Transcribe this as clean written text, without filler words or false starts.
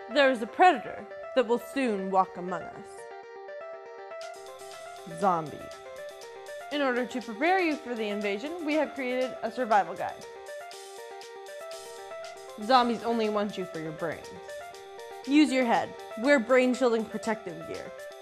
There is a predator that will soon walk among us. Zombies. In order to prepare you for the invasion, we have created a survival guide. Zombies only want you for your brains. Use your head. Wear brain-shielding protective gear.